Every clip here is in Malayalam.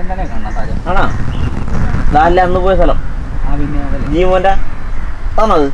ആണോ നാലിലെ അന്ന് പോയ സ്ഥലം ജീവന്റെ ആണത്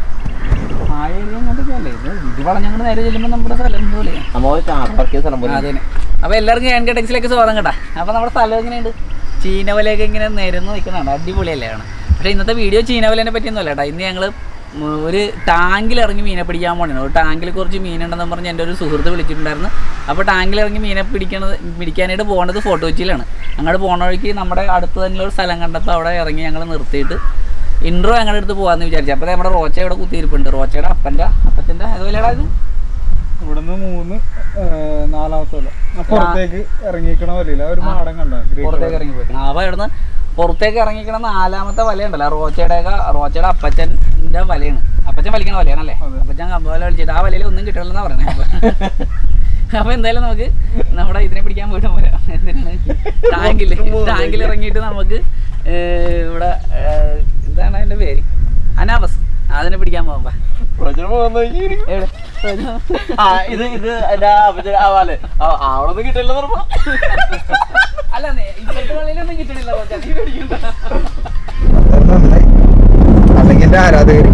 നേരെ ചെല്ലുമ്പോൾ നമ്മുടെ സ്ഥലം പോലെ അതെ. അപ്പൊ എല്ലാവർക്കും ഞാൻ ടെക്സിലേക്ക് സ്വാഗതം കേട്ടാ. അപ്പൊ നമ്മുടെ സ്ഥലം എങ്ങനെയുണ്ട്? ചീനവലയൊക്കെ ഇങ്ങനെ നിരന്ന് നിൽക്കുന്നുണ്ട്, അടിപൊളിയല്ലേ ആണ്. പക്ഷേ ഇന്നത്തെ വീഡിയോ ചീനവലേനെ പറ്റിയൊന്നുമല്ല കേട്ടോ. ഇന്ന് ഞങ്ങൾ ഒരു ടാങ്കിൽ ഇറങ്ങി മീനെ പിടിക്കാൻ പോകണം. ഒരു ടാങ്കിൽ കുറച്ച് മീനുണ്ടെന്ന് പറഞ്ഞ് എൻ്റെ ഒരു സുഹൃത്ത് വിളിച്ചിട്ടുണ്ടായിരുന്നു. അപ്പോൾ ടാങ്കിൽ ഇറങ്ങി മീനെ പിടിക്കാനായിട്ട് പോകേണ്ടത് ഫോർട്ട് കൊച്ചിയിലാണ്. അങ്ങോട്ട് പോകണ വഴിക്ക് നമ്മുടെ അടുത്ത് തന്നെ ഒരു സ്ഥലം കണ്ടപ്പോൾ അവിടെ ഇറങ്ങി ഞങ്ങൾ നിർത്തിയിട്ട് ഇൻട്രോ ഞങ്ങളുടെ അടുത്ത് പോകാമെന്ന് വിചാരിച്ചു. അപ്പോൾ നമ്മുടെ റോച്ച ഇവിടെ കുത്തിയിരിപ്പുണ്ട്. റോച്ചയുടെ അപ്പച്ചൻ്റെ അതുപോലെയാടാ ഇത് ഇവിടുന്ന് 4-ാമത്തെ പുറത്തേക്ക് ഇറങ്ങിക്കണ വലയില്ല ഒരു മാടം കണ്ട പുറത്തേക്ക് ഇറങ്ങി പോയി. അപ്പോൾ ഇവിടുന്ന് പുറത്തേക്ക് ഇറങ്ങിക്കണ 4-ാമത്തെ വലയുണ്ടല്ലോ റോച്ചയുടെ അപ്പച്ചൻ്റെ വലയാണ്. അപ്പച്ചൻ വലിക്കണ വലയാണല്ലേ? അപ്പച്ചൻ കമ്പവല വലിച്ചിട്ട് ആ വലയിൽ ഒന്നും കിട്ടില്ലെന്നാണ് പറഞ്ഞത്. അപ്പോൾ എന്തായാലും നമുക്ക് നമ്മുടെ ഇതിനെ പിടിക്കാൻ പോയിട്ട് പോരാ. എന്തിനാണ് ടാങ്കിൽ ഇറങ്ങിയിട്ട് നമുക്ക് ഇവിടെ എന്താണ് അതിൻ്റെ പേര്, അനാബസ്, അതിനെ പിടിക്കാൻ പോകുമ്പോ അല്ല ഇപ്പോഴത്തെ വള്ളിയിലൊന്നും കിട്ടണില്ല. അല്ലെങ്കിൽ എന്റെ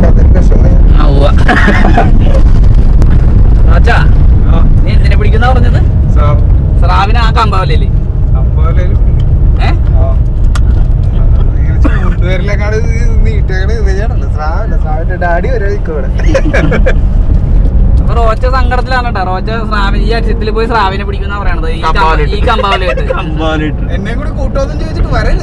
ആരാധകർ നീ എന്തിനെ പിടിക്കുന്ന പറഞ്ഞത്? സ്രാവിനെ ആ കമ്പാവലല്ലേ? ചൂണ്ടുപേരിലേക്കാണ് നീട്ടേക്കണ്. ഇത് ചെയ്യണല്ലോ സ്രാവല്ല, സ്രാവിന്റെ ഡാഡി വരെ ഇവിടെ. അപ്പൊ റോച്ച സങ്കടത്തിലാണ് കേട്ടോ. റോച്ച സ്രാവിൻ ഈ അക്ഷരത്തിൽ പോയി സ്രാവിനെ പിടിക്കുന്ന പറയണത് ഈ കമ്പാവലായിട്ട്. എന്നെ കൂടി കൂട്ടോന്നും ചോദിച്ചിട്ട് വരല്ലേ.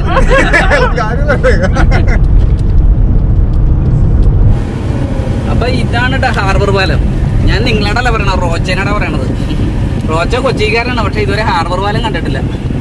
അപ്പൊ ഇതാണ് കേട്ടോ ഹാർബർ പാലം. ഞാൻ നിങ്ങളോടല്ല പറയണത്, റോച്ചനോടാ പറയണത്. റോച്ച കൊച്ചിക്കാരനാണ്, പക്ഷെ ഇതുവരെ ഹാർബർ പാലം കണ്ടിട്ടില്ല.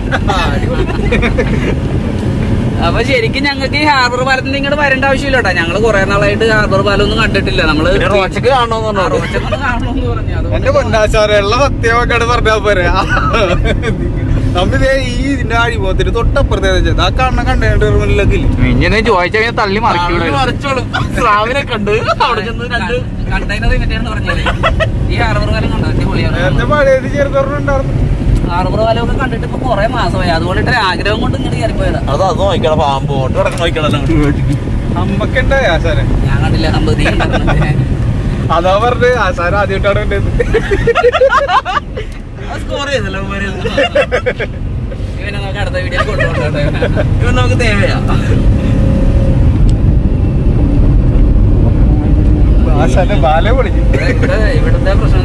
അപ്പൊ ശരിക്കും ഞങ്ങൾക്ക് ഈ ഹാർബർ പാലത്തിന് ഇങ്ങോട്ട് വരേണ്ട ആവശ്യമില്ല കേട്ടോ. ഞങ്ങള് കുറെ നാളായിട്ട് ഹാർബർ പാലം ഒന്നും കണ്ടിട്ടില്ല. നമ്മള് റോച്ചക്ക് കാണണമെന്ന് പറഞ്ഞു. എന്റെ പൊന്നാശാറുള്ള സത്യമൊക്കെ പറഞ്ഞാ പോരാ. നമ്മിതേ ഈ ഇതിന്റെ അഴിപോത്തിന് തൊട്ടപ്പുറത്തെ ആ കണ്ണ കണ്ടേണ്ടില്ല ഇങ്ങനെ ചോദിച്ചാൽ തള്ളി മറിച്ചോളും. സ്രാവിനെ കണ്ട് അവിടെ കണ്ടെയ്നർ പറഞ്ഞാല് ഈ ഹാർബർ പാലം കണ്ടോ? അടിപൊളിയാണ്. നേരത്തെ പഴയത് ചെറുതോറുണ്ടായിരുന്നു. ഹാർബർ പാലമൊക്കെ കണ്ടിട്ട് ഇപ്പൊ കുറെ മാസമായി. അതുകൊണ്ടിട്ട് ആഗ്രഹം കൊണ്ട് ഇങ്ങനെ കയറിപ്പോയതാ. അത് നോക്കണം, പാമ്പോട്ട് നോക്കണം. അമ്മക്കുണ്ടേ ആശാനെ? ഞാൻ കണ്ടില്ല. സമ്പതി അതാ പറഞ്ഞത് ആശാന ആദ്യമായിട്ടാണ് കണ്ടത്. സ്കോർ ചെയ്തല്ലോ ഇവനെ നമുക്ക് അടുത്ത വീഡിയോ കൊണ്ടുപോകട്ടെ. ഇവൻ നമുക്ക് തേവയാ. ആശാന്റെ ബാല പൊളിക്കും. ഇവിടുത്തെ പ്രശ്നം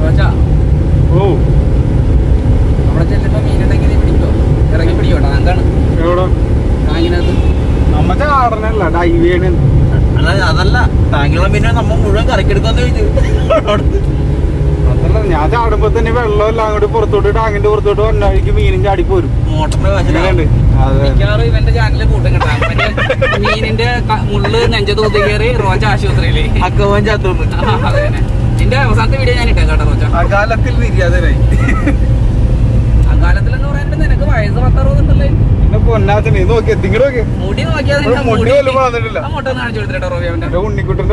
അവിടെ ചെല്ലുമ്പോ മീനുണ്ടെങ്കിൽ പിടിക്കോ? ഇറങ്ങി പിടിക്കോ? ടാങ്കാണ് ടാങ്കിനകത്ത്. നമ്മ ചാടനല്ല, ഡൈവേണ്. അതല്ല ടാങ്കിലുള്ള മീനെ നമ്മ മുഴുവൻ കറക്കെടുക്കാന്ന് ചോദിച്ചു. അതല്ല, ഞാൻ ചാടുമ്പോ തന്നെ വെള്ളമല്ല അങ്ങോട്ട് പുറത്തോട്ട് ടാങ്കിന്റെ പുറത്തോട്ട് വന്നാഴിക്ക് മീനും ചാടിപ്പോരും. മിക്കവാറും ഇവന്റെ ചാനലിൽ കൂട്ടം കേട്ടാ. മീനിന്റെ മുള്ള് നെഞ്ചത്ത് കുത്തി കയറി റോച്ച ആശുപത്രിയില് അക്കവൻ ചാത്തോന്ന്. അതെ തന്നെ. നിന്റെ അവസാനത്തെ വീഡിയോ ഞാൻ ഇട്ടേക്കാം കേട്ടോ റോച്ച. അകാലത്തിൽ നിര്യാതനായി. അകാലത്തിലെന്ന് പറയാൻ നിനക്ക് വയസ്സ് 10-60 ഉണ്ടല്ലേ? പൊന്നാച്ചനെ നോക്കി എത്തിങ്ങോട്ട് നോക്കി. മുടി നോക്കിയാൽ മുടി പോലും വളർന്നിട്ടില്ല. അങ്ങോട്ട് കാണിച്ചു കൊടുത്തിട്ടോ റോവിന്റെ. ഉണ്ണിക്കുട്ടന്റെ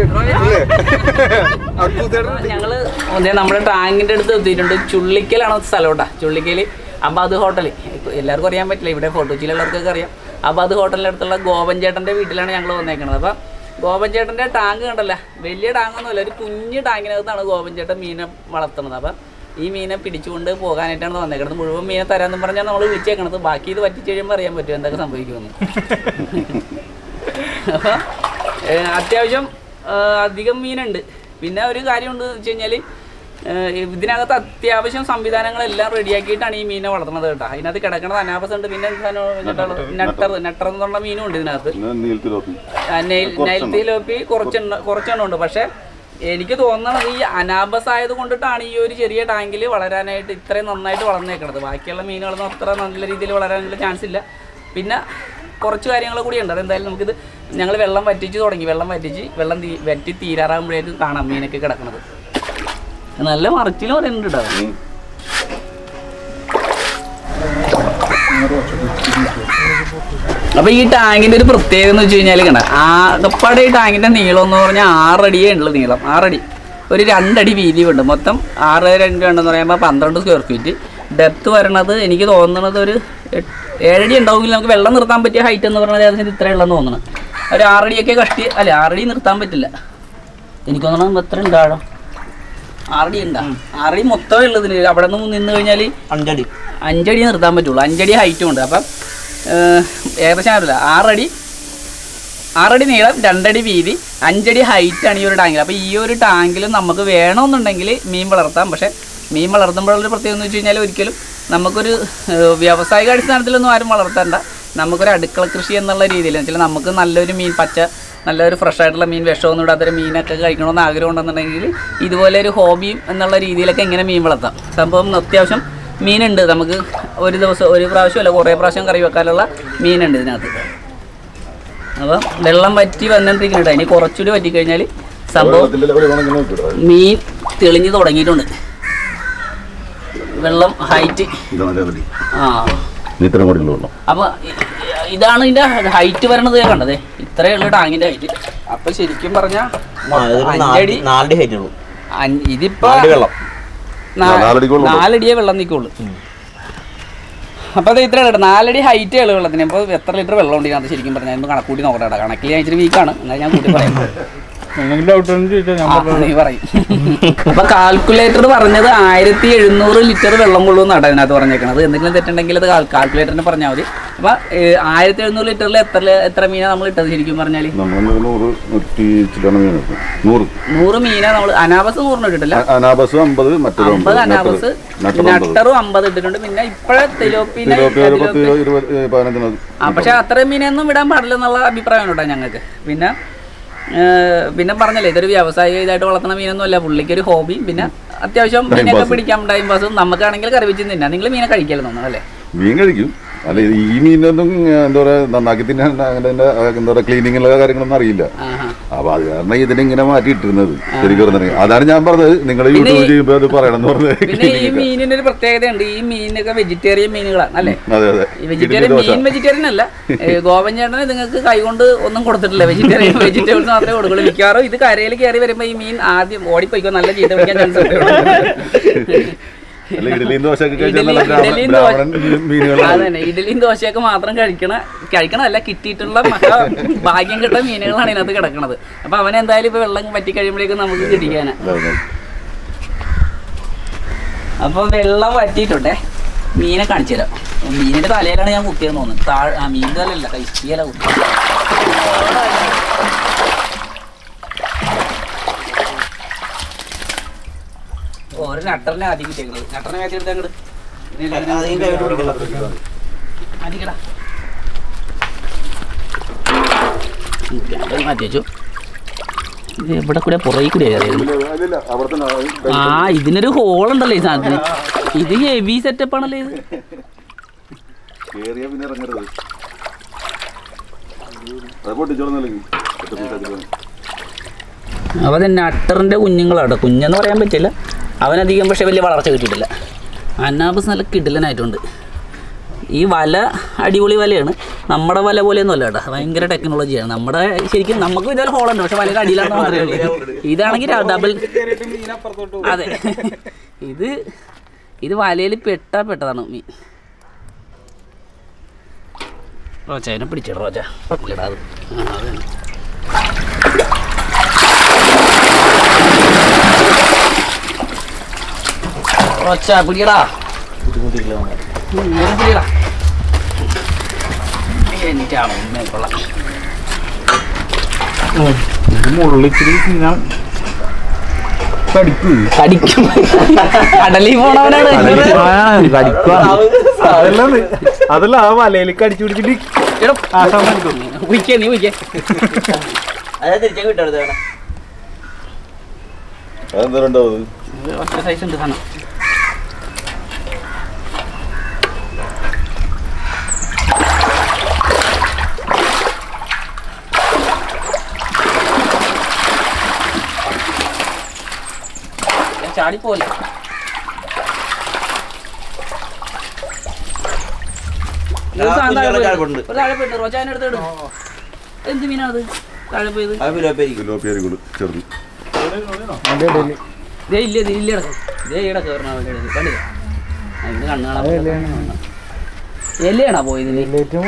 ഞങ്ങള് നമ്മുടെ ടാങ്കിന്റെ അടുത്ത് എത്തിയിട്ടുണ്ട്. ചുള്ളിക്കലാണ് സ്ഥലം കേട്ടാ. ചുള്ളിക്കല് അബാദ് ഹോട്ടൽ. എല്ലാവർക്കും അറിയാൻ പറ്റില്ല, ഇവിടെ ഫോർട്ട് കൊച്ചിയിലുള്ളവർക്കൊക്കെ അറിയാം. അബാദ് ഹോട്ടലിൻ്റെ അടുത്തുള്ള ഗോപൻ ചേട്ടൻ്റെ വീട്ടിലാണ് ഞങ്ങൾ വന്നേക്കണത്. അപ്പം ഗോപൻ ചേട്ടൻ്റെ ടാങ്ക് കണ്ടല്ല, വലിയ ടാങ്കൊന്നുമല്ല, ഒരു കുഞ്ഞു ടാങ്കിനകത്താണ് ഗോപൻ ചേട്ടൻ മീനെ വളർത്തുന്നത്. അപ്പം ഈ മീനെ പിടിച്ചുകൊണ്ട് പോകാനായിട്ടാണ് വന്നേക്കുന്നത്. മുഴുവൻ മീനെ തരാമെന്ന് പറഞ്ഞാൽ നമ്മൾ വിളിച്ചേക്കണത്. ബാക്കി ഇത് പറ്റിച്ച് കഴിയുമ്പോൾ അറിയാൻ പറ്റും എന്തൊക്കെ സംഭവിക്കുമെന്ന്. അപ്പോൾ അത്യാവശ്യം അധികം മീനുണ്ട്. പിന്നെ ഒരു കാര്യമുണ്ട് വെച്ച് കഴിഞ്ഞാൽ ഇതിനകത്ത് അത്യാവശ്യം സംവിധാനങ്ങളെല്ലാം റെഡിയാക്കിയിട്ടാണ് ഈ മീനെ വളർത്തുന്നത് കേട്ടോ. അതിനകത്ത് കിടക്കണത് അനാബസ് ഉണ്ട്. പിന്നെ നെട്ടർ എന്ന് പറഞ്ഞ മീനും ഉണ്ട് ഇതിനകത്ത്. നൈൽ തിലോപ്പി കുറച്ചെണ്ണം ഉണ്ട്. പക്ഷേ എനിക്ക് തോന്നുന്നത് ഈ അനാബസ് ആയത് കൊണ്ടിട്ടാണ് ഈ ഒരു ചെറിയ ടാങ്കിൽ വളരാനായിട്ട് ഇത്രയും നന്നായിട്ട് വളർന്നേക്കണത്. ബാക്കിയുള്ള മീനുകളൊന്നും അത്ര നല്ല രീതിയിൽ വളരാനുള്ള ചാൻസ് ഇല്ല. പിന്നെ കുറച്ച് കാര്യങ്ങൾ കൂടി ഉണ്ട്. അതെന്തായാലും നമുക്കിത് ഞങ്ങൾ വെള്ളം വറ്റിച്ച് തുടങ്ങി. വെള്ളം വറ്റി തീരാറാകുമ്പോഴേക്കും കാണാം മീനൊക്കെ കിടക്കുന്നത്. നല്ല മറിച്ചിലും പറയുന്നുണ്ട് കേട്ടോ. അപ്പോൾ ഈ ടാങ്കിൻ്റെ ഒരു പ്രത്യേകത എന്ന് വെച്ച് കഴിഞ്ഞാൽ കണ്ട ആകപ്പാടെ ഈ ടാങ്കിൻ്റെ നീളം എന്ന് പറഞ്ഞാൽ 6 അടിയേ ഉള്ളൂ നീളം. 6 അടി, ഒരു 2 അടി വീതിയുണ്ട്. മൊത്തം 6 2 എന്ന് പറയുമ്പോൾ 12 സ്ക്വയർ ഫീറ്റ്. ഡെപ്ത് വരണത് എനിക്ക് തോന്നുന്നത് ഒരു 7 അടി ഉണ്ടാവുമെങ്കിൽ നമുക്ക് വെള്ളം നിർത്താൻ പറ്റിയ ഹൈറ്റ് എന്ന് പറഞ്ഞാൽ ഏകദേശം ഇത്രയുള്ളതെന്ന് തോന്നുന്നു. ഒരു 6 അടിയൊക്കെ അല്ല 6 അടി നിർത്താൻ പറ്റില്ല. എനിക്ക് തോന്നണം എത്ര ഉണ്ടാകും, 6 അടി ഉണ്ടാകും. 6 അടി മൊത്തമേ ഉള്ളതിന് അവിടെ നിന്ന് കഴിഞ്ഞാൽ 5 അടി നിർത്താൻ പറ്റുള്ളൂ. 5 അടി ഹൈറ്റും ഉണ്ട്. അപ്പം ഏകദേശം അറിയില്ല 6 അടി നീളം, 2 അടി വീതി, 5 അടി ഹൈറ്റാണ് ഈ ഒരു ടാങ്കിൽ. അപ്പോൾ ഈ ഒരു ടാങ്കിൽ നമുക്ക് വേണമെന്നുണ്ടെങ്കിൽ മീൻ വളർത്താം. പക്ഷേ മീൻ വളർത്തുമ്പോഴൊരു പ്രത്യേകത എന്ന് വെച്ച് കഴിഞ്ഞാൽ ഒരിക്കലും നമുക്കൊരു വ്യാവസായിക അടിസ്ഥാനത്തിലൊന്നും ആരും വളർത്തേണ്ട. നമുക്കൊരു അടുക്കള കൃഷി എന്നുള്ള രീതിയിൽ വെച്ചാൽ നമുക്ക് നല്ലൊരു മീൻ, നല്ലൊരു ഫ്രഷ് ആയിട്ടുള്ള മീൻ, വിഷമൊന്നും ഇടാത്തൊരു മീനൊക്കെ കഴിക്കണമെന്ന് ആഗ്രഹം ഉണ്ടെന്നുണ്ടെങ്കിൽ ഇതുപോലെ ഒരു ഹോബിയും എന്നുള്ള രീതിയിലൊക്കെ ഇങ്ങനെ മീൻ വളർത്താം. സംഭവം അത്യാവശ്യം മീനുണ്ട്. നമുക്ക് ഒരു ദിവസം ഒരു പ്രാവശ്യം അല്ല കുറേ പ്രാവശ്യം കറി വെക്കാനുള്ള മീനുണ്ട് ഇതിനകത്ത്. അപ്പം വെള്ളം വറ്റി വന്നിട്ടിരിക്കുന്നുണ്ട്. ഇനി കുറച്ചുകൂടി വറ്റിക്കഴിഞ്ഞാൽ സംഭവം മീൻ തെളിഞ്ഞ് തുടങ്ങിയിട്ടുണ്ട്. വെള്ളം ഹൈറ്റ് അപ്പൊ ഇതാണ് ഇതിന്റെ ഹൈറ്റ് വരണത്. കണ്ടത് ഇത്രയേ ഉള്ളൂ ടാങ്കിന്റെ ഹൈറ്റ്. അപ്പൊ ശരിക്കും പറഞ്ഞാൽ 5 അടി ഇതിപ്പോ 4 അടിയേ വെള്ളം നിൽക്കുള്ളൂ. അപ്പൊ അത് ഇത്ര 4 അടി ഹൈറ്റേ ഉള്ളൂ വെള്ളത്തിന്. അപ്പോൾ എത്ര ലിറ്റർ വെള്ളം ഉണ്ട് ഇതിനകത്ത് ശരിക്കും പറഞ്ഞാൽ കണക്കൂട്ടി നോക്കട്ടെ. കണക്കിൽ ഞാൻ ഇച്ചിരി വീക്കാണ്, എന്നാൽ ഞാൻ കൂട്ടി പറയാം. അപ്പൊ കാൽക്കുലേറ്റർ പറഞ്ഞത് 1700 ലിറ്റർ വെള്ളം കൊള്ളും എന്നാണ് അതിനകത്ത് പറഞ്ഞേക്കണത്. എന്തെങ്കിലും തെറ്റുണ്ടെങ്കിൽ അത് കാൽക്കുലേറ്ററിന് പറഞ്ഞാൽ മതി. അപ്പൊ 1700 ലിറ്ററിൽ എത്ര മീനാണ് നമ്മൾ ഇട്ടത് ശരിക്കും പറഞ്ഞാല്? 100 മീനാ നമ്മൾ. അനാബസ് 100 ഇട്ടിട്ടില്ല, 50 അനാബസ്, നട്ടറും 50 ഇട്ടിട്ടുണ്ട്. പിന്നെ ഇപ്പഴേ തെലോപ്പിനെ പക്ഷെ അത്രയും മീനൊന്നും വിടാൻ പാടില്ല എന്നുള്ള അഭിപ്രായം കേട്ടോ ഞങ്ങൾക്ക്. പിന്നെ പറഞ്ഞല്ലേ ഇതൊരു വ്യാവസായിക ഇതായിട്ട് വളർത്തുന്ന മീനൊന്നും അല്ല. പുള്ളിക്കൊരു ഹോബി. പിന്നെ അത്യാവശ്യം മീനൊക്കെ പിടിക്കാം, ടൈം പാസും. നമുക്കാണെങ്കിൽ കറി വെച്ച് തിന്നാം. നിങ്ങൾ മീനെ കഴിക്കല്ലോ തോന്നുന്നു അല്ലേ? മീൻ കഴിക്കും. അല്ല ഈ മീനൊന്നും എന്താ പറയാ നന്നാക്കി തിന്നാൻ അങ്ങനെ എന്താ പറയാ ക്ലീനിങ്ങുള്ള കാര്യങ്ങളൊന്നും അറിയില്ല. അപ്പൊ അത് കാരണം ഇതിനിങ്ങനെ മാറ്റിയിട്ടിരുന്നത് ശരിക്കും. അതാണ് ഞാൻ പറഞ്ഞത് നിങ്ങൾ യൂട്യൂബ് ചെയ്യുമ്പോ അത് പറയണം എന്ന് പറഞ്ഞത്. പിന്നെ ഈ മീനിന് ഒരു പ്രത്യേകതയുണ്ട്. ഈ മീനൊക്കെ വെജിറ്റേറിയൻ മീനുകളാണ് അല്ലേ? വെജിറ്റേറിയൻ മീൻ വെജിറ്റേറിയൻ അല്ല. ഗോവൻ ചേട്ടന് നിങ്ങൾക്ക് കൈകൊണ്ട് ഒന്നും കൊടുത്തിട്ടില്ല. വെജിറ്റബിൾസ് മാത്രമേ കൊടുക്കുള്ളൂ. മിക്കവാറും ഇത് കരയിൽ കയറി വരുമ്പോ ഈ മീൻ ആദ്യം ഓടിപ്പോയിക്കോ, നല്ല ചീത്ത പിടിക്കാൻ ചാൻസ് ഉണ്ട്. ഇഡലിയും ദോശയൊക്കെ മാത്രം കഴിക്കണമല്ല, കിട്ടിയിട്ടുള്ള ഭാഗ്യം കിട്ടുന്ന മീനുകളാണ് ഇതിനകത്ത് കിടക്കുന്നത്. അപ്പൊ അവനെന്തായാലും ഇപ്പൊ വെള്ളം പറ്റി കഴിയുമ്പോഴേക്കും നമുക്ക് കിട്ടിക്കാനാ. അപ്പൊ വെള്ളം വറ്റിയിട്ടുണ്ടേ. മീനെ കാണിച്ചു തരാം. മീനിന്റെ തലയിലാണ് ഞാൻ കുത്തിയെന്ന് തോന്നുന്നു. മീനിന്റെ തലയല്ല, കൈത്തിയല കുത്തി. ഒരു നട്ടറിനെ ആദ്യം കിട്ടിയത്. നട്ടറിനെ മാറ്റി എടുത്താൽ മാറ്റി വെച്ചു. ഇത് എവിടെ കൂടെ പുറകെ കൂടെ ഇതിനൊരു ഹോളുണ്ടല്ലോ ഈ സാധനത്തിന്. ഇത് ഹെവി സെറ്റപ്പ് ആണല്ലോ ഇത്. അവ നട്ടറിന്റെ കുഞ്ഞുങ്ങളാട്ടോ. കുഞ്ഞെന്ന് പറയാൻ പറ്റില്ല, അവനധികം പക്ഷെ വലിയ വളർച്ച കിട്ടിയിട്ടില്ല. അനാബസ് നല്ല കിടിലനായിട്ടുണ്ട്. ഈ വല അടിപൊളി വലയാണ്. നമ്മുടെ വല പോലെയൊന്നും അല്ല കേട്ടോ, ഭയങ്കര ടെക്നോളജിയാണ്. നമ്മുടെ ശരിക്കും നമുക്കും ഇതുപോലെ ഹോളുണ്ട്, പക്ഷെ വലയുടെ അടിയിലാണെന്ന് മാത്രമേ ഉള്ളൂ. ഇതാണെങ്കിൽ ഡബിൾ. അതെ, ഇത് വലയിൽ പെട്ടതാണ് മീൻ. റോച്ചനെ പിടിച്ചിട റോച്ച ഇടാതെ. റോച്ച പിടിക്കടാ, പിടിക്കടാ. എനിക്ക് അമ്മ കൊള്ളാം. മുള്ളിച്ചിരി തിന്നാൻ കടിക്കും. കടലിൽ പോണവനാണ്. അതല്ല ആ വലയിൽ കടിച്ചു പിടിച്ചിട്ട് നീ ഒറ്റ സൈസ് ഉണ്ട് സാധനം. ചാടിപ്പോലെ റോജാനെടുത്ത് ഇടും. എന്ത് മീനാണത് താഴെ പോയത്? ഇല്ല കണ്ടില്ല. അതിന് കണ്ണ് കാണാൻ എലിയാണോ പോയതിന്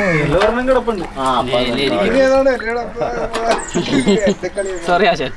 സോറി ആശാൻ.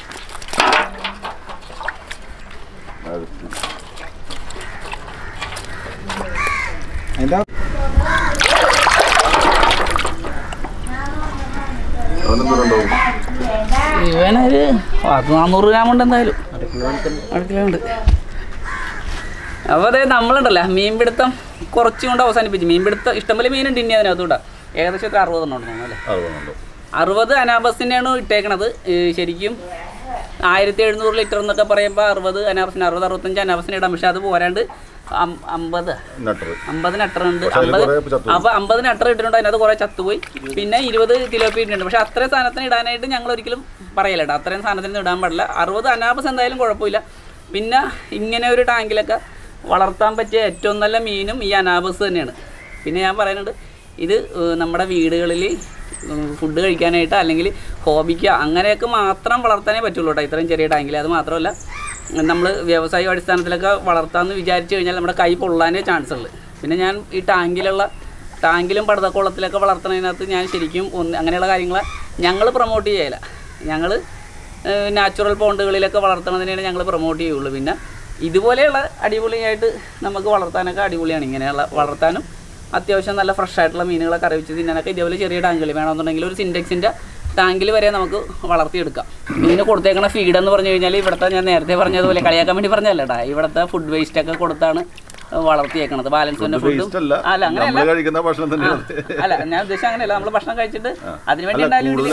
ഇവനൊരു 400 ഗ്രാം ഉണ്ട് എന്തായാലും, 1 കിലോ ഉണ്ട്. അപ്പോൾ അതെ നമ്മളുണ്ടല്ലോ മീൻപിടുത്തം കുറച്ചും കൊണ്ട് അവസാനിപ്പിച്ചു. മീൻപിടുത്തം ഇഷ്ടംപോലെ മീനുണ്ട് ഇനി അതിനകത്തൂടെ. ഏകദേശം 60 എണ്ണം ഉണ്ടോ അല്ലേ? 60 അനാബസിനെയാണ് ഇട്ടേക്കണത്. ശരിക്കും 1700 ലിറ്റർ എന്നൊക്കെ പറയുമ്പോൾ 60 അനാബസിന് 60-65 അനാബസിന് ഇടാം. പക്ഷെ അത് പോരാണ്ട് 50 നട്ടർ ഉണ്ട്. 50 നട്ടർ ഇട്ടിട്ടുണ്ട്. അതിനകത്ത് കുറേ ചത്തുപോയി. പിന്നെ 20 തിലോപ്പി ഇട്ടിട്ടുണ്ട്. പക്ഷെ അത്രയും സാധനത്തിന് ഇടാനായിട്ട് ഞങ്ങൾ ഒരിക്കലും പറയില്ല കേട്ടോ, അത്രയും സാധനത്തിന് ഇടാൻ പാടില്ല. 60 അനാബസ് എന്തായാലും കുഴപ്പമില്ല. പിന്നെ ഇങ്ങനെ ഒരു ടാങ്കിലൊക്കെ വളർത്താൻ പറ്റിയ ഏറ്റവും നല്ല മീനും ഈ അനാബസ് തന്നെയാണ്. പിന്നെ ഞാൻ പറയുന്നുണ്ട്, ഇത് നമ്മുടെ വീടുകളിൽ ഫുഡ് കഴിക്കാനായിട്ട് അല്ലെങ്കിൽ ഹോബിക്ക് അങ്ങനെയൊക്കെ മാത്രം വളർത്താനേ പറ്റുള്ളൂ കേട്ടോ, ഇത്രയും ചെറിയ ടാങ്കിൽ. അത് മാത്രമല്ല നമ്മൾ വ്യവസായ അടിസ്ഥാനത്തിലൊക്കെ വളർത്താമെന്ന് വിചാരിച്ചു കഴിഞ്ഞാൽ നമ്മുടെ കൈ പൊള്ളാനേ ചാൻസ് ഉള്ളു. പിന്നെ ഞാൻ ഈ ടാങ്കിലും പടുതക്കുളത്തിലൊക്കെ വളർത്തുന്നതിനകത്ത് ഞാൻ ശരിക്കും അങ്ങനെയുള്ള കാര്യങ്ങൾ ഞങ്ങൾ പ്രൊമോട്ട് ചെയ്യില്ല. ഞങ്ങൾ നാച്ചുറൽ പോണ്ടുകളിലൊക്കെ വളർത്തുന്നതിനാണ് ഞങ്ങൾ പ്രൊമോട്ട് ചെയ്യുള്ളൂ. പിന്നെ ഇതുപോലെയുള്ള അടിപൊളിയായിട്ട് നമുക്ക് വളർത്താനൊക്കെ അടിപൊളിയാണ്. ഇങ്ങനെയുള്ള വളർത്താനും അത്യാവശ്യം നല്ല ഫ്രഷ് ആയിട്ടുള്ള മീനുകളൊക്കെ അറിയിച്ച് തിന്നാനൊക്കെ ഇതേപോലെ ചെറിയ ടാങ്കിൽ വേണമെന്നുണ്ടെങ്കിൽ ഒരു സിൻറ്റെക്സിൻ്റെ ടാങ്കിൽ വരെ നമുക്ക് വളർത്തിയെടുക്കാം. മീന് കൊടുത്തേക്കണ ഫീഡെന്ന് പറഞ്ഞു കഴിഞ്ഞാൽ ഇവിടുത്തെ ഞാൻ നേരത്തെ പറഞ്ഞതുപോലെ കളിയാക്കാൻ വേണ്ടി പറഞ്ഞല്ല കേട്ടോ, ഇവിടുത്തെ ഫുഡ് വേസ്റ്റൊക്കെ കൊടുത്താണ് വളർത്തിയേക്കണത്. ബാലൻസ് തന്നെ ഫുഡും അല്ല അങ്ങനെയല്ല, അല്ല ഞാൻ ഉദ്ദേശിച്ചത് അങ്ങനെയല്ല. നമ്മൾ ഭക്ഷണം കഴിച്ചിട്ട് അതിനുവേണ്ടി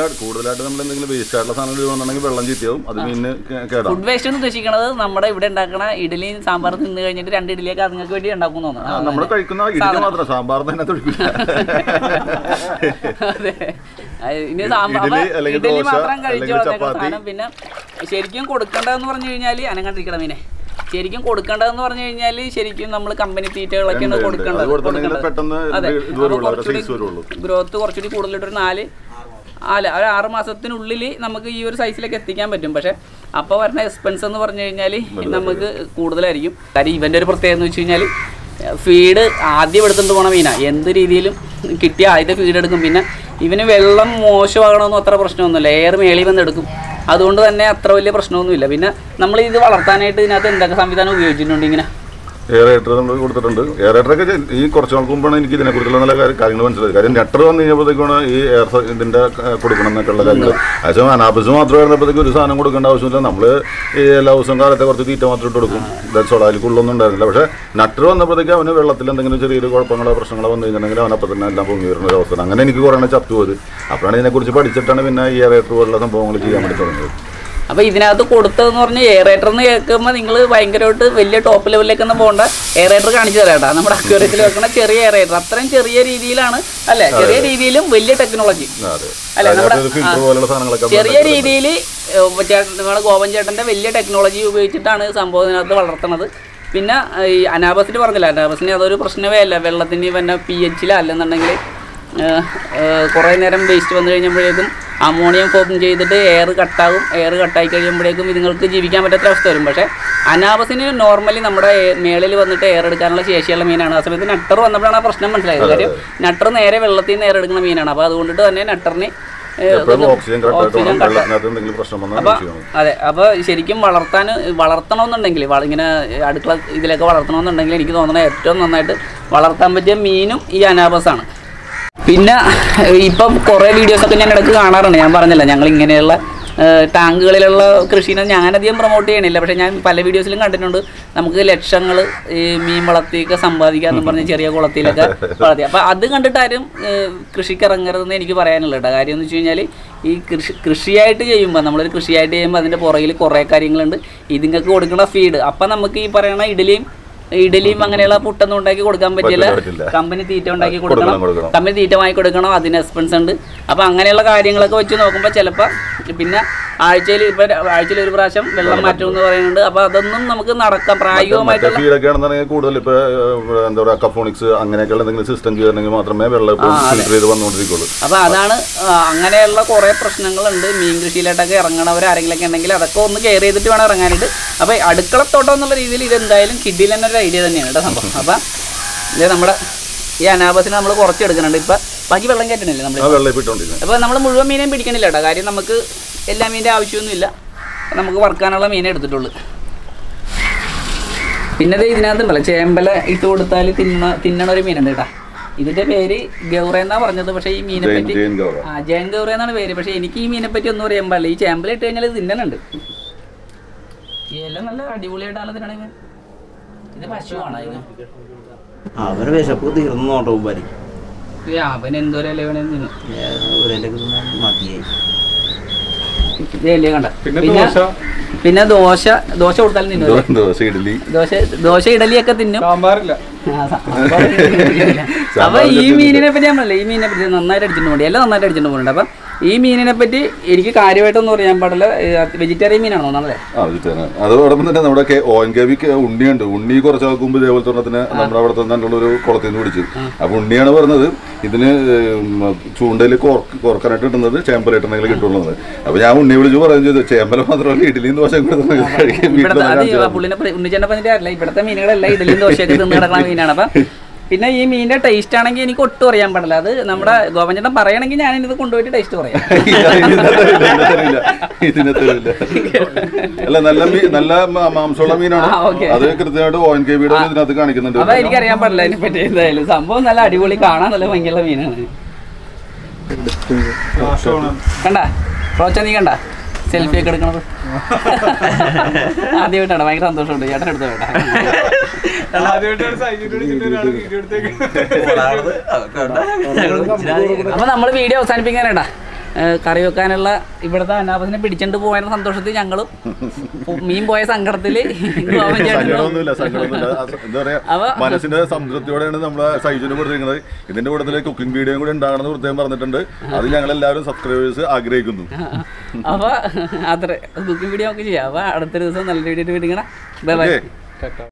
ഫുഡ് വേസ്റ്റ് എന്ന് ഉദ്ദേശിക്കുന്നത് നമ്മുടെ ഇവിടെ ഉണ്ടാക്കണ ഇഡലി സാമ്പാർ നിന്ന് കഴിഞ്ഞിട്ട് 2 ഇഡലിയൊക്കെ അതുങ്ങൾക്ക് വേണ്ടി ഉണ്ടാക്കും തോന്നുന്നു. അതെ, ഇനി ഇഡലി മാത്രം കഴിച്ചു വളർത്തേക്കുന്ന സാധനം. പിന്നെ ശരിക്കും കൊടുക്കേണ്ടതെന്ന് പറഞ്ഞു കഴിഞ്ഞാൽ അനങ്ങാണ്ടിരിക്കണം മീനെ. ശരിക്കും കൊടുക്കേണ്ടതെന്ന് പറഞ്ഞു കഴിഞ്ഞാൽ ശരിക്കും നമ്മൾ കമ്പനി തീറ്റകളൊക്കെയാണ് കൊടുക്കേണ്ടത്. അതെ, ഗ്രോത്ത് കുറച്ചുകൂടി കൂടുതലിട്ടൊരു 6 മാസത്തിനുള്ളിൽ നമുക്ക് ഈ ഒരു സൈസിലേക്ക് എത്തിക്കാൻ പറ്റും. പക്ഷെ അപ്പോൾ വരുന്ന എക്സ്പെൻസ് എന്ന് പറഞ്ഞു കഴിഞ്ഞാൽ നമുക്ക് കൂടുതലായിരിക്കും. കാര്യം ഇവൻ്റെ ഒരു പ്രത്യേകത എന്ന് വെച്ച് കഴിഞ്ഞാൽ ഫീഡ് ആദ്യം എടുത്തുകൊണ്ട് പോകണ മീനാണ്. എന്ത് രീതിയിലും കിട്ടിയ ആദ്യത്തെ ഫീഡ് എടുക്കും. പിന്നെ ഇവന് വെള്ളം മോശമാകണമെന്നും അത്ര പ്രശ്നമൊന്നുമില്ല, എയർ മേളിൽ വന്നെടുക്കും. അതുകൊണ്ട് തന്നെ അത്ര വലിയ പ്രശ്നമൊന്നുമില്ല. പിന്നെ നമ്മൾ ഇത് വളർത്താനായിട്ട് ഇതിനകത്ത് എന്തൊക്കെ സംവിധാനം ഉപയോഗിച്ചിട്ടുണ്ട്? ഇങ്ങനെ എയറേറ്റർ നമ്മൾ കൊടുത്തിട്ടുണ്ട്. എയറേറ്ററൊക്കെ ഈ കുറച്ച് നാൾക്ക് മുമ്പാണ് എനിക്ക് ഇതിനെക്കുറിച്ചുള്ള നല്ല കാര്യങ്ങൾ മനസ്സിലായത്. കാര്യം നെറ്റർ വന്നു കഴിഞ്ഞപ്പോഴത്തേക്കാണ് ഈ എയർ ഇതിൻ്റെ കൊടുക്കണം എന്നൊക്കെ ഉള്ള കാര്യങ്ങൾ. അതേസമയം അനാബസ് മാത്രം വരുന്നപ്പോഴത്തേക്ക് ഒരു സാധനം കൊടുക്കേണ്ട ആവശ്യമില്ല. നമ്മൾ ഈ എല്ലാ ദിവസവും കാലത്തെ കുറച്ച് തീറ്റ മാത്രം ഇട്ട് കൊടുക്കും. അതിൽക്കുള്ളൊന്നും ഉണ്ടായിരുന്നില്ല. പക്ഷേ നട്ടർ വന്നപ്പോഴത്തേക്ക് അവന് വെള്ളത്തിൽ എന്തെങ്കിലും ചെറിയൊരു കുഴപ്പങ്ങളോ പ്രശ്നങ്ങളോ വന്നു കഴിഞ്ഞിട്ടുണ്ടെങ്കിൽ അവനപ്പം തന്നെ എല്ലാം പൊങ്ങി വരുന്ന ഒരു അവസ്ഥ. അങ്ങനെ എനിക്ക് കുറേ ചത്തുപോയത്. അപ്പോഴാണ് ഇതിനെക്കുറിച്ച് പഠിച്ചിട്ടാണ് പിന്നെ ഈ എയറേറ്റർ പോലുള്ള സംഭവങ്ങൾ ചെയ്യാൻ വേണ്ടി തുടങ്ങിയത്. അപ്പോൾ ഇതിനകത്ത് കൊടുത്തതെന്ന് പറഞ്ഞാൽ എയറേറ്റർ എന്ന് കേൾക്കുമ്പോൾ നിങ്ങൾ ഭയങ്കരമായിട്ട് വലിയ ടോപ്പ് ലെവലിലേക്കൊന്നും പോകേണ്ട. എയറേറ്റർ കാണിച്ചു തരാം കേട്ടോ. നമ്മുടെ അക്വേറിയത്തിൽ വെക്കുന്ന ചെറിയ എയറേറ്റർ, അത്രയും ചെറിയ രീതിയിലാണ് അല്ലേ, ചെറിയ രീതിയിലും വലിയ ടെക്നോളജി അല്ലേ. നമ്മുടെ ചെറിയ രീതിയിൽ നമ്മുടെ ഗോപൻ ചേട്ടൻ്റെ വലിയ ടെക്നോളജി ഉപയോഗിച്ചിട്ടാണ് സംഭവം ഇതിനകത്ത് വളർത്തുന്നത്. പിന്നെ ഈ അനാബസിന് പറഞ്ഞില്ല, അനാബസിന് അതൊരു പ്രശ്നമേ അല്ല. വെള്ളത്തിന് പിന്നെ pH അല്ലെന്നുണ്ടെങ്കിൽ കുറേ നേരം വേസ്റ്റ് വന്നു കഴിഞ്ഞപ്പോഴേക്കും അമോണിയം ഫോം ചെയ്തിട്ട് എയർ കട്ടാകും. എയർ കട്ടായി കഴിയുമ്പോഴേക്കും ഇതുങ്ങൾക്ക് ജീവിക്കാൻ പറ്റാത്ത അവസ്ഥ വരും. പക്ഷേ അനാബസിന് നോർമലി നമ്മുടെ മേളിൽ വന്നിട്ട് എയർ എടുക്കാനുള്ള ശേഷിയുള്ള മീനാണ്. ആ സമയത്ത് നട്ടർ വന്നപ്പോഴാണ് ആ പ്രശ്നം മനസ്സിലായത്. കാര്യം നട്ടർ നേരെ വെള്ളത്തിൽ നിന്ന് എയർ എടുക്കുന്ന മീനാണ്. അപ്പോൾ അതുകൊണ്ടിട്ട് തന്നെ നട്ടറിന് ഓക്സിജൻ അപ്പോൾ അതെ. അപ്പോൾ ശരിക്കും വളർത്തണമെന്നുണ്ടെങ്കിൽ ഇങ്ങനെ അടുക്കള ഇതിലൊക്കെ വളർത്തണമെന്നുണ്ടെങ്കിൽ എനിക്ക് തോന്നുന്നത് ഏറ്റവും നന്നായിട്ട് വളർത്താൻ പറ്റിയ മീനും ഈ അനാബസാണ്. പിന്നെ ഇപ്പം കുറേ വീഡിയോസൊക്കെ ഞാൻ ഇടയ്ക്ക് കാണാറുണ്ട്. ഞാൻ പറഞ്ഞില്ല, ഞങ്ങൾ ഇങ്ങനെയുള്ള ടാങ്കുകളിലുള്ള കൃഷിനെ ഞാനധികം പ്രൊമോട്ട് ചെയ്യണില്ല. പക്ഷേ ഞാൻ പല വീഡിയോസിലും കണ്ടിട്ടുണ്ട് നമുക്ക് ലക്ഷങ്ങൾ ഈ മീൻ വളർത്തിയൊക്കെ സമ്പാദിക്കാമെന്ന് പറഞ്ഞ് ചെറിയ കുളത്തിലൊക്കെ വളർത്തി. അപ്പോൾ അത് കണ്ടിട്ടാരും കൃഷിക്ക് ഇറങ്ങരുതെന്ന് എനിക്ക് പറയാനുള്ള കേട്ടോ. കാര്യം എന്ന് വെച്ച് കഴിഞ്ഞാൽ ഈ കൃഷിയായിട്ട് ചെയ്യുമ്പോൾ നമ്മളൊരു കൃഷിയായിട്ട് ചെയ്യുമ്പോൾ അതിൻ്റെ പുറകിൽ കുറേ കാര്യങ്ങളുണ്ട്. ഇതിങ്ങൾക്ക് കൊടുക്കുന്ന ഫീഡ് അപ്പം നമുക്ക് ഈ പറയുന്ന ഇഡലിയും അങ്ങനെയുള്ള പുട്ടൊന്നും ഉണ്ടാക്കി കൊടുക്കാൻ പറ്റില്ല. കമ്പനി തീറ്റ ഉണ്ടാക്കി കൊടുക്കണം, കമ്പനി തീറ്റ വാങ്ങി കൊടുക്കണം, അതിന് എക്സ്പെൻസ് ഉണ്ട്. അപ്പോൾ അങ്ങനെയുള്ള കാര്യങ്ങളൊക്കെ വെച്ച് നോക്കുമ്പോൾ ചിലപ്പോൾ പിന്നെ ആഴ്ചയിൽ ഒരു പ്രാവശ്യം വെള്ളം മാറ്റും എന്ന് പറയുന്നുണ്ട്. അപ്പൊ അതൊന്നും നമുക്ക് നടക്കാം പ്രായോഗികമായിട്ടുള്ള കൂടുതൽ ഇപ്പൊ എന്താ പറയാ കഫോണിക്സ് അങ്ങനെയൊക്കെയുള്ള എന്തെങ്കിലും സിസ്റ്റം ചെയ്യണമെങ്കിൽ മാത്രമേ വെള്ളം ഫിൽറ്റർ ചെയ്ത് വന്നുകൊണ്ടിരിക്കുള്ളൂ. അപ്പൊ അതാണ് അങ്ങനെയുള്ള കുറെ പ്രശ്നങ്ങളുണ്ട്. മീൻ കൃഷിയിലോട്ടൊക്കെ ഇറങ്ങണവർ ആരെങ്കിലൊക്കെ ഉണ്ടെങ്കിൽ അതൊക്കെ ഒന്ന് കെയർ ചെയ്തിട്ട് വേണം ഇറങ്ങാനായിട്ട്. അപ്പൊ അടുക്കളത്തോട്ടം എന്നുള്ള രീതിയിൽ ഇത് എന്തായാലും കിഡിൽ തന്നെ ഒരു ഐഡിയ തന്നെയാണ് കേട്ടോ സംഭവം. അപ്പൊ ഇത് നമ്മുടെ ഈ അനാബസിനെ നമ്മൾ കുറച്ചെടുക്കുന്നുണ്ട്. ഇപ്പൊ ബാക്കി വെള്ളം കയറ്റണില്ല നമ്മൾ. അപ്പൊ നമ്മൾ മുഴുവൻ മീനെയും പിടിക്കണില്ല കേട്ടോ. കാര്യം നമുക്ക് എല്ലാ മീനിൻ്റെ ആവശ്യമൊന്നുമില്ല. നമുക്ക് വറുക്കാനുള്ള മീനെ എടുത്തിട്ടുള്ളൂ. പിന്നെ ഇതിനകത്തുണ്ടല്ലോ ചേമ്പല ഇട്ട് കൊടുത്താൽ തിന്നണ ഒരു മീനുണ്ട് കേട്ടോ. ഇതിന്റെ പേര് ഗൗറ എന്നാ പറഞ്ഞത്. പക്ഷേ ഈ മീനെ പറ്റി ജയൻ ഗൗറ എന്നാണ് പേര്. പക്ഷെ എനിക്ക് ഈ മീനെ പറ്റി ഒന്നും അറിയാൻ പാടില്ല. ഈ ചേമ്പല ഇട്ട് കഴിഞ്ഞാൽ ഇത് തിന്നണുണ്ട്. എല്ലാം നല്ല അടിപൊളിയായിട്ടാണ് തിന്നണെങ്കിൽ. ഇത് പശുവാണ്. ഇത് അവന് വിശപ്പ് തീർന്നോട്ടോ ഉപരി. അവൻ എന്തോരല്ലേ മതിയായി. കണ്ട. പിന്നെ ദോശ കൊടുത്താലും തിന്നും. ദോശ ഇഡലിയൊക്കെ തിന്നും. അപ്പൊ ഈ മീനിനെ പറ്റി നമ്മളല്ലേ ഈ മീനിനെ പറ്റി നന്നായിട്ട് അടിച്ചിട്ട് പോകണ്ട. എല്ലാം നന്നായിട്ട് അടിച്ചിട്ട് പോകുന്നുണ്ട്. അപ്പൊ ഈ മീനിനെ പറ്റി എനിക്ക് കാര്യമായിട്ടൊന്നും അറിയാൻ പാടില്ല. വെജിറ്റേറിയൻ മീനാണോ നമ്മളെ? അതോടൊപ്പം തന്നെ നമ്മുടെ ONKV ഉണ്ണിയുണ്ട്. ഉണ്ണി കുറച്ച് ആക്കുമ്പോ ഇതേപോലെ തന്നെ നമ്മുടെ അവിടെ തന്നെയുള്ള ഒരു കുളത്തിൽ നിന്ന് പിടിച്ചു. അപ്പൊ ഉണ്ണിയാണ് പറഞ്ഞത് ഇതിന് ചൂണ്ടയിൽ കുറക്കാനായിട്ട് ഇടുന്നത് ചേമ്പല ഇട്ടുണ്ടെങ്കിൽ കിട്ടുള്ളത്. അപ്പൊ ഞാൻ ഉണ്ണി വിളിച്ചു പറയുകയും ചെയ്തു ചേമ്പല മാത്രമല്ല ഇഡലിയും ദോശ ഉണ്ണിച്ചേട്ടനെ പറ്റില്ല. ഇവിടുത്തെ മീനുകളെല്ലാം ഇഡലിയും ദോശയൊക്കെ തിന്ന് കിടക്കുന്ന മീനാണ്. അപ്പൊ പിന്നെ ഈ മീനിന്റെ ടേസ്റ്റ് ആണെങ്കിൽ എനിക്ക് ഒട്ടും അറിയാൻ പാടില്ല. അത് നമ്മുടെ ഗോപഞ്ചേട്ടൻ പറയണമെങ്കിൽ ഞാൻ ഇത് കൊണ്ടുപോയിട്ട് ടേസ്റ്റ് പറയാം. അല്ല നല്ല മാംസമുള്ള മീനാണ്. അത് കൃത്യമായിട്ട് ONKV ഇതിനകത്ത് കാണിക്കുന്നുണ്ട്. അതാ എനിക്ക് അറിയാൻ പാടില്ല അതിനെ പറ്റി. എന്തായാലും സംഭവം നല്ല അടിപൊളി, കാണാൻ നല്ല ഭംഗിയുള്ള മീനാണ്. കണ്ട റോച്ച, നീ കണ്ട സെൽഫി ഒക്കെ എടുക്കണത് ആദ്യമായിട്ടാണ്. ഭയങ്കര സന്തോഷമുണ്ട്. ചേട്ടൻ എടുത്തു വേണ്ട. അപ്പൊ നമ്മള് വീഡിയോ അവസാനിപ്പിക്കാനേട്ടാ. കറി വെക്കാനുള്ള ഇവിടുത്തെ അനാബസിനെ പിടിച്ചോണ്ട് പോയതിന്റെ സന്തോഷത്തിൽ ഞങ്ങളും മീൻ പോയ സങ്കടത്തില് മനസ്സിന്റെ സംതൃപ്തിയോടെയാണ് നമ്മളെ സൈജുവിന് കൊടുത്തിരിക്കുന്നത്. ഇതിന്റെ കൂട്ടത്തില് കുക്കിംഗ് വീഡിയോ കൂടി ഉണ്ടാകണമെന്ന് പ്രത്യേകം പറഞ്ഞിട്ടുണ്ട്. അത് ഞങ്ങൾ എല്ലാവരും സബ്സ്ക്രൈബേഴ്സ് ആഗ്രഹിക്കുന്നു. അപ്പൊ അത്ര കുക്കിംഗ് വീഡിയോ നമുക്ക് ചെയ്യാം. അപ്പൊ അടുത്ത ദിവസം നല്ല വീഡിയോ പിടിക്കണം. Bye by.